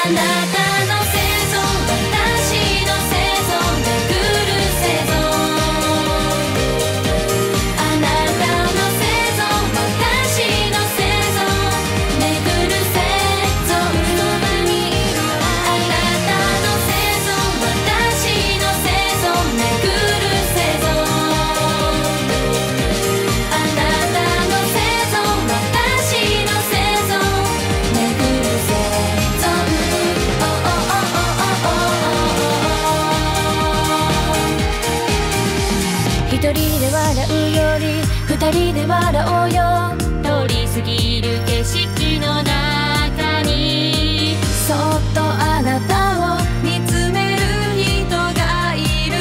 一人で笑うより二人で笑おうよ。通り過ぎる景色の中にそっとあなたを見つめる人がいる。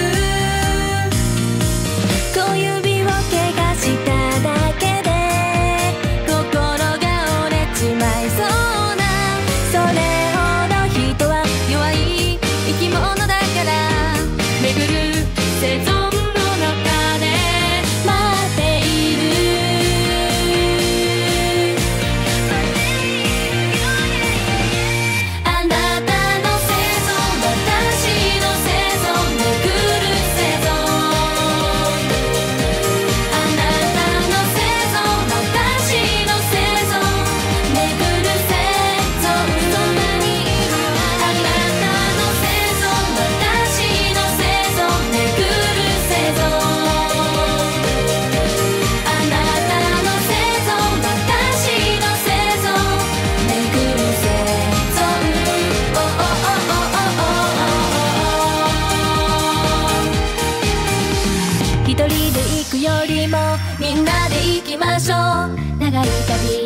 小指を怪我しただけで心が折れちまいそうな、それほど人は弱い生き物だから巡る生存一人で行くよりもみんなで行きましょう。長い旅